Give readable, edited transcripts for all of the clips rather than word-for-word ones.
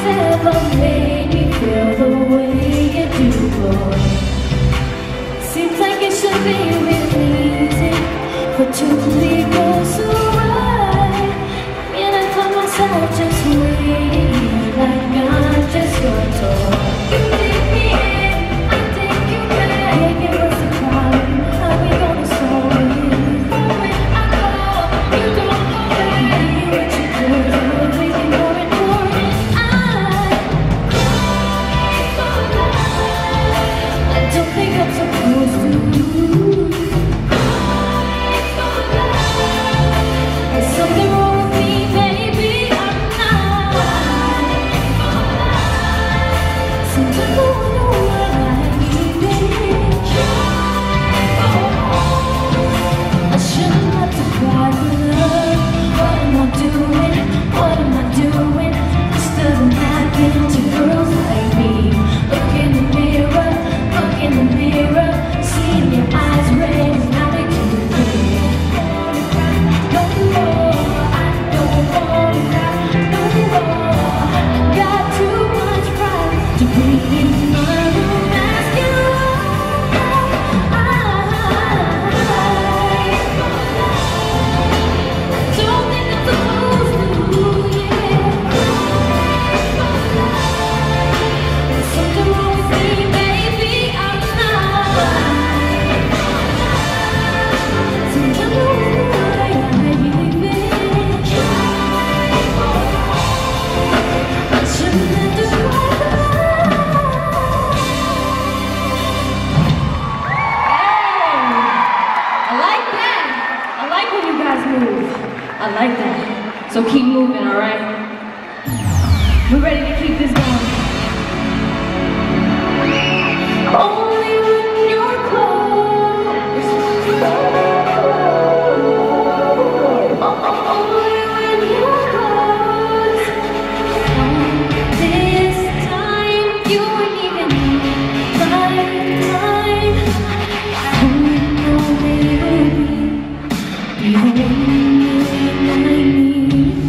ever made me feel the way you do, boy. Seems like it should be really easy for two people to ride. And I find myself just waiting like I'm just your toy. You take me in, I take you back. Baby, what's the problem? How we gonna solve it? When I call, you don't go back. Baby, what you do, making more and more. I cry for love. I don't think I'm supposed to. There's something wrong with me, baby. I'm not. Something going on. I shouldn't have to cry for love. What am I doing? What am I doing? This doesn't happen to girls like me. Look in the mirror, seeing your eyes red and now they do it. No more, I don't wanna cry. No more, I got too much pride to be in my room asking why. Don't think I'm supposed to, yeah. There's something wrong with me, baby. I'm not. Something wrong with me, baby. I shouldn't have to cry. I like that. I like when you guys move. I like that. So keep moving, alright? We're ready to keep this going. Only when you're close. Only when you're close. This time you weren't even in my mind. Who knows maybe the only thing I need.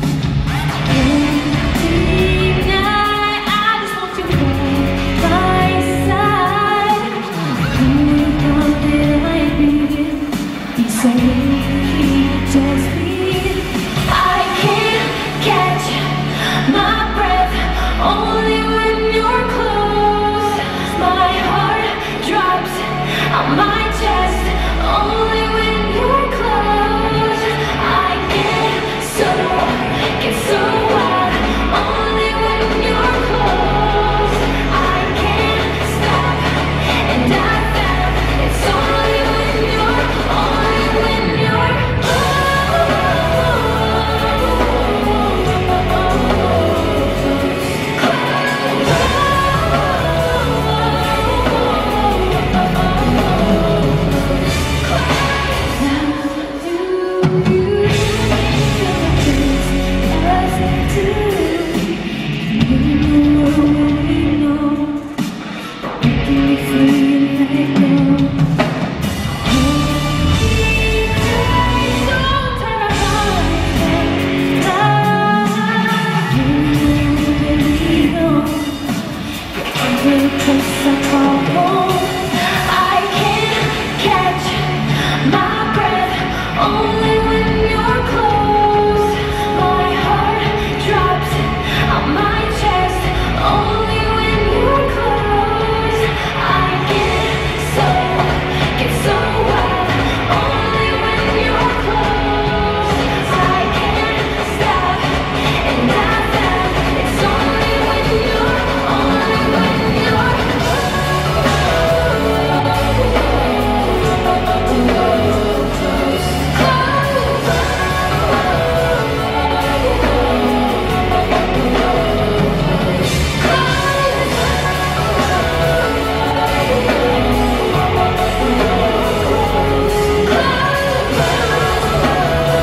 Every night I just want you by my side. Who thought that I'd be so lucky just be? I can't catch my breath. Only when you're close. My heart drops on my chest. Only when you're close. I get so wild. Only when you're close. I can't stop, and I found it's only when you're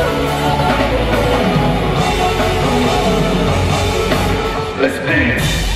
Let's dance.